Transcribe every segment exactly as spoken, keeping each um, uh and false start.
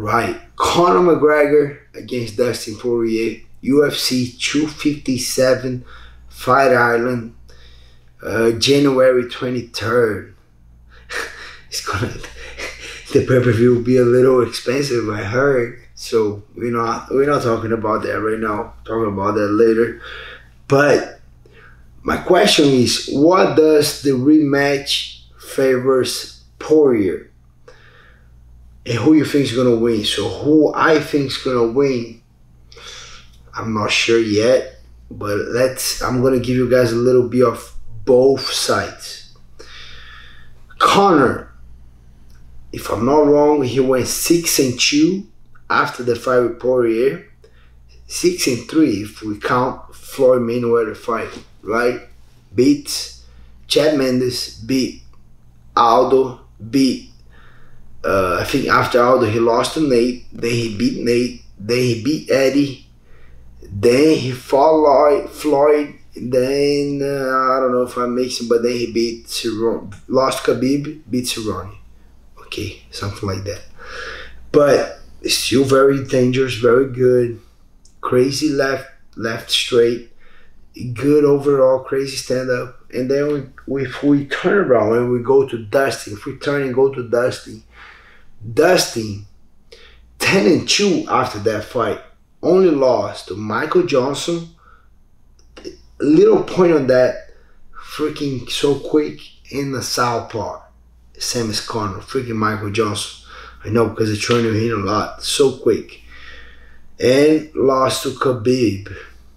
Right. Conor McGregor against Dustin Poirier. U F C two fifty-seven, Fight Island, uh, January twenty-third. It's gonna the pay-per-view will be a little expensive, I heard. So we're not we're not talking about that right now. Talking about that later. But my question is, what does the rematch favors Porier? And who you think is gonna win? So who I think is gonna win, I'm not sure yet. But let's I'm gonna give you guys a little bit of both sides. Conor, if I'm not wrong, he went six and two after the fight with Poirier. Six and three if we count Floyd Mayweather fight, right? Beats Chad Mendes, beat Aldo, beat uh, I think after Aldo he lost to Nate, then he beat Nate, then he beat Eddie, then he fought Lloyd, Floyd, then uh, I don't know if I'm mixing, but then he beat Cerrone, lost Khabib, beat Cerrone. Okay, something like that. But still very dangerous, very good. Crazy left, left straight. Good overall, crazy stand up. And then we, if we turn around and we go to Dustin, if we turn and go to Dustin, Dustin, ten and two after that fight, only lost to Michael Johnson. Little point on that, freaking so quick in the southpaw. Same as Conor, freaking Michael Johnson. I know because they're trying to hit a lot, so quick. And lost to Khabib.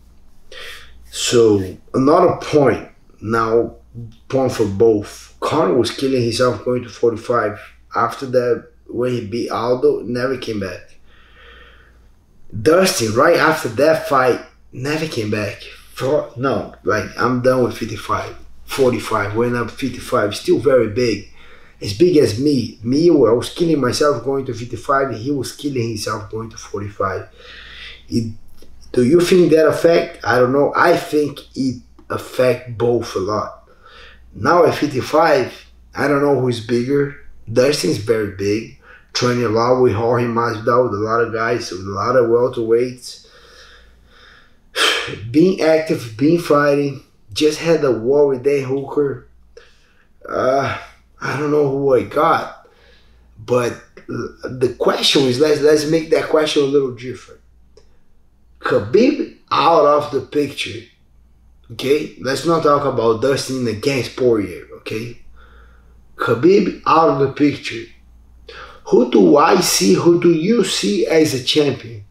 So another point, now point for both. Conor was killing himself going to forty-five. After that, when he beat Aldo, never came back. Dustin, right after that fight, never came back. For, no, like I'm done with fifty-five. forty-five, went up fifty-five, still very big. As big as me. Me, I was killing myself going to fifty-five, and he was killing himself going to forty-five. It, do you think that affect? I don't know. I think it affect both a lot. Now at fifty-five, I don't know who's bigger. Dustin's very big. Training a lot with Jorge Masvidal, with a lot of guys, with a lot of welterweights. Being active, being fighting. Just had a war with Dan Hooker. Uh... I don't know who I got, but the question is, let's, let's make that question a little different. Khabib out of the picture, okay? Let's not talk about Dustin against Poirier, okay? Khabib out of the picture. Who do I see, who do you see as a champion?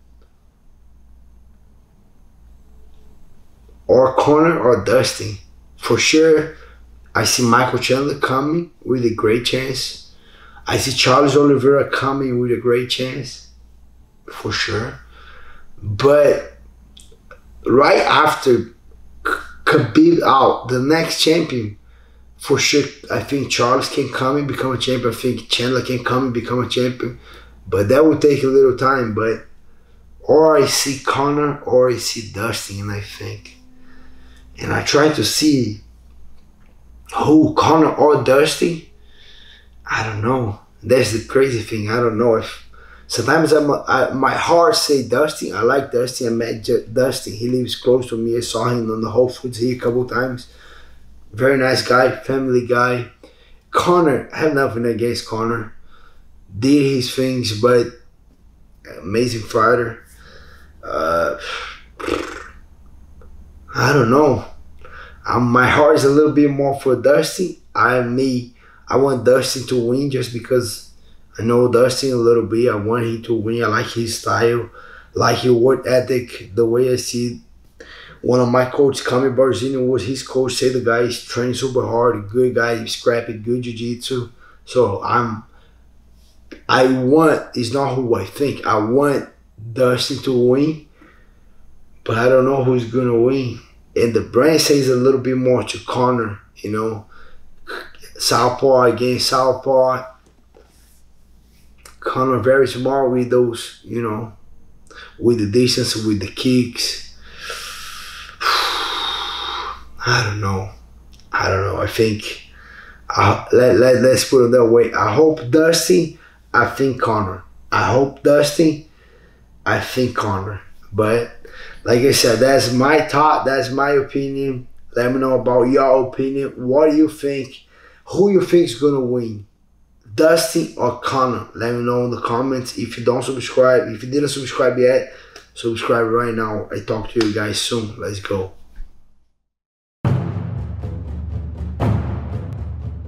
Or Conor or Dustin? For sure, I see Michael Chandler coming with a great chance. I see Charles Oliveira coming with a great chance, for sure. But right after Khabib out, the next champion, for sure, I think Charles can come and become a champion. I think Chandler can come and become a champion. But that will take a little time. But or I see Conor or I see Dustin, I think. And I try to see who, Conor or Dustin? I don't know. That's the crazy thing. I don't know if sometimes I'm, I, my heart say Dustin. I like Dustin. I met J Dustin. He lives close to me. I saw him on the Whole Foods here a couple times. Very nice guy, family guy. Conor, I have nothing against Conor. Did his things, but amazing fighter. Uh, I don't know. Um, my heart is a little bit more for Dustin. I me, I want Dustin to win just because I know Dustin a little bit. I want him to win. I like his style, like his work ethic, the way I see it. One of my coaches, Kami Barzini, was his coach. Say the guy is training super hard, good guy, scrappy, good jiu-jitsu. So I'm, I want, it's not who I think. I want Dustin to win, but I don't know who's gonna win. And the brand says a little bit more to Conor, you know. Southpaw against Southpaw. Conor very smart with those, you know, with the distance, with the kicks. I don't know. I don't know. I think, uh, let, let, let's put it that way. I hope Dustin, I think Conor. I hope Dustin. I think Conor. But like I said, that's my thought. That's my opinion. Let me know about your opinion. What do you think? Who you think is gonna win? Dustin or Conor? Let me know in the comments. If you don't subscribe, if you didn't subscribe yet, subscribe right now. I talk to you guys soon. Let's go.